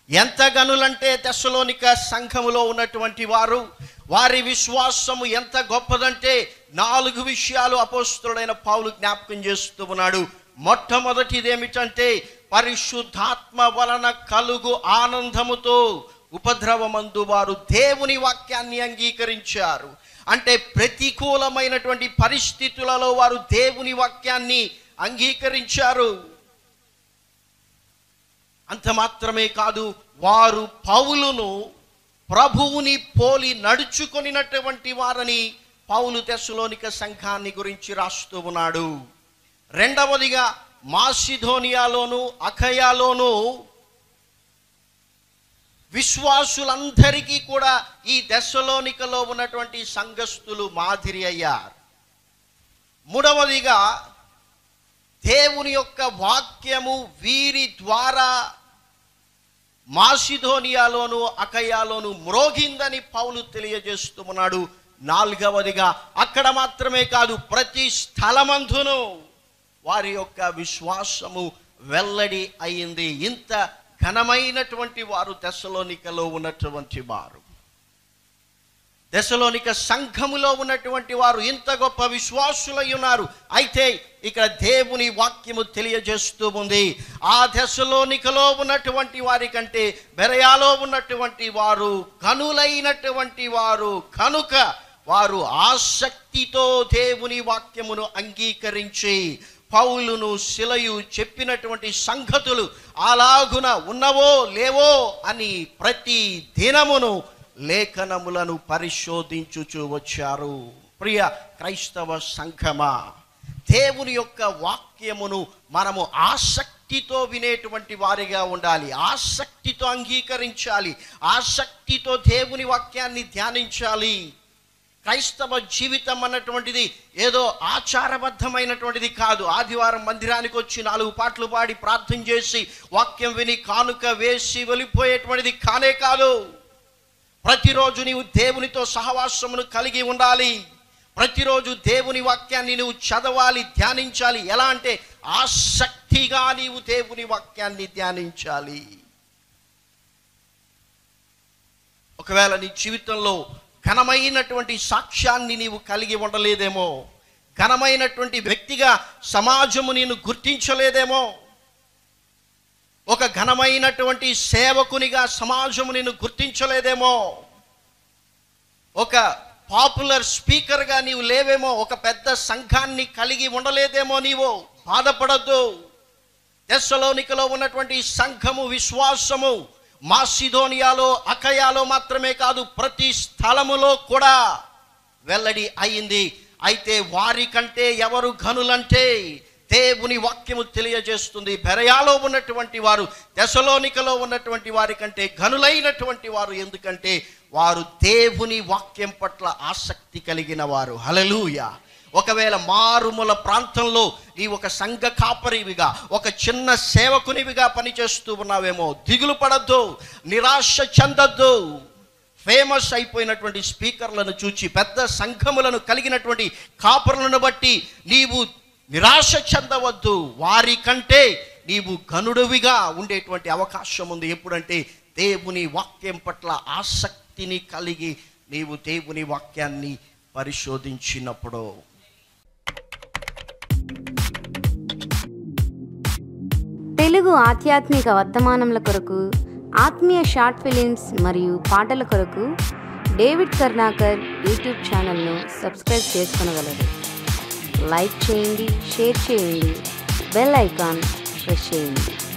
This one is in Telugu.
ఎంత గనులంటే తెస్సలోనిక సంఘములో ఉన్నటువంటి వారు, వారి విశ్వాసము ఎంత గొప్పదంటే 4 విషయాలు అపోస్తలుడైన పౌలు జ్ఞాపకం చేస్తూ ఉన్నాడు. మొట్టమొదటిది ఏమిటంటే పరిశుద్ధాత్మ వలన కలుగు ఆనందముతో ఉపద్రవమందు వారు దేవుని వాక్యాన్ని అంగీకరించారు. అంటే ప్రతికూలమైనటువంటి పరిస్థితులలో వారు దేవుని వాక్యాన్ని అంగీకరించారు. అంత మాత్రమే కాదు, వారు పౌలును ప్రభువుని పోలి నడుచుకొనినటువంటి వారని పౌలు తెస్సలోనిక సంఘాన్ని గురించి రాస్తూ ఉన్నాడు. రెండవదిగా మాసిదోనియాలోను అఖయాలోను విశ్వాసులందరికీ కూడా ఈ తెస్సలోనికలో ఉన్నటువంటి సంఘస్థులు మాదిరి అయ్యారు. మూడవదిగా దేవుని యొక్క వాక్యము వీరి ద్వారా మాసిదోనియాలోను అఖయాలోను మ్రోగిందని పౌలు తెలియజేస్తూ ఉన్నాడు. నాలుగవదిగా అక్కడ మాత్రమే కాదు, ప్రతి స్థలమందును వారి యొక్క విశ్వాసము వెల్లడి అయింది. ఇంత ఘనమైనటువంటి వారు తెస్సలోనికలో ఉన్నటువంటి వారు, తెస్సలోనిక సంఘములో ఉన్నటువంటి వారు ఇంత గొప్ప విశ్వాసులై ఉన్నారు. అయితే ఇక్కడ దేవుని వాక్యము తెలియజేస్తూ ఉంది, ఆ తెస్సలోనికలో ఉన్నటువంటి వారి కంటే బెరయాలో ఉన్నటువంటి వారు కనులైనటువంటి వారు కనుక వారు ఆసక్తితో దేవుని వాక్యమును అంగీకరించి పౌలును శిలయు చెప్పినటువంటి సంగతులు అలాగున ఉన్నవో లేవో అని ప్రతి దినమును లేఖనములను పరిశోధించుచూ వచ్చారు. ప్రియ క్రైస్తవ సంఘమా, దేవుని యొక్క వాక్యమును మనము ఆసక్తితో వినేటువంటి వారిగా ఉండాలి, ఆసక్తితో అంగీకరించాలి, ఆసక్తితో దేవుని వాక్యాన్ని ధ్యానించాలి. క్రైస్తవ జీవితం అన్నటువంటిది ఏదో ఆచారబద్ధమైనటువంటిది కాదు. ఆదివారం మందిరానికి వచ్చి 4 పాటలు పాడి ప్రార్థన చేసి వాక్యం విని కానుక వేసి వెళ్ళిపోయేటువంటిది కానే కాదు. ప్రతిరోజు నీవు దేవునితో సహవాసమును కలిగి ఉండాలి. ప్రతిరోజు దేవుని వాక్యాన్ని నువ్వు చదవాలి, ధ్యానించాలి. ఎలా అంటే ఆసక్తిగా నీవు దేవుని వాక్యాన్ని ధ్యానించాలి. ఒకవేళ నీ జీవితంలో ఘనమైనటువంటి సాక్ష్యాన్ని నీవు కలిగి ఉండలేదేమో, ఘనమైనటువంటి వ్యక్తిగా సమాజము నిన్ను గుర్తించలేదేమో, ఒక ఘనమైనటువంటి సేవకునిగా సమాజము నిన్ను గుర్తించలేదేమో, ఒక పాపులర్ స్పీకర్గా నీవు లేవేమో, ఒక పెద్ద సంఘాన్ని కలిగి ఉండలేదేమో, నీవు బాధపడద్దు. తెస్సలోనికలో ఉన్నటువంటి సంఘము విశ్వాసము మాసిదోనియాలో అఖయాలో మాత్రమే కాదు, ప్రతి స్థలములో కూడా వెల్లడి అయింది. అయితే వారి కంటే ఎవరు ఘనులంటే దేవుని వాక్యము తెలియజేస్తుంది, బెరయాలో ఉన్నటువంటి వారు తెస్సలోనికలో ఉన్నటువంటి వారి కంటే ఘనులైనటువంటి వారు. ఎందుకంటే వారు దేవుని వాక్యం పట్ల ఆసక్తి కలిగిన వారు. హల్లెలూయా. ఒకవేళ మారుమూల ప్రాంతంలో నీ ఒక సంఘ కాపరివిగా, ఒక చిన్న సేవకునివిగా పనిచేస్తూ ఉన్నావేమో, దిగులు పడద్దు, నిరాశ చెందద్దు. ఫేమస్ అయిపోయినటువంటి స్పీకర్లను చూచి, పెద్ద సంఘములను కలిగినటువంటి కాపరులను బట్టి నీవు నిరాశ చెందవద్దు. వారి కంటే నీవు ఘనుడివిగా ఉండేటువంటి అవకాశం ఉంది. ఎప్పుడంటే దేవుని వాక్యం పట్ల ఆసక్తిని కలిగి నీవు దేవుని వాక్యాన్ని పరిశోధించినప్పుడు. తెలుగు ఆధ్యాత్మిక వర్తమానముల కొరకు, ఆత్మీయ షార్ట్ ఫిలిమ్స్ మరియు పాటల కొరకు డేవిడ్ కర్ణాకర్ యూట్యూబ్ ఛానల్ను సబ్స్క్రైబ్ చేసుకొనగలరు. లైక్ చేయండి, షేర్ చేయండి, బెల్ ఐకాన్ ప్రెస్ చేయండి.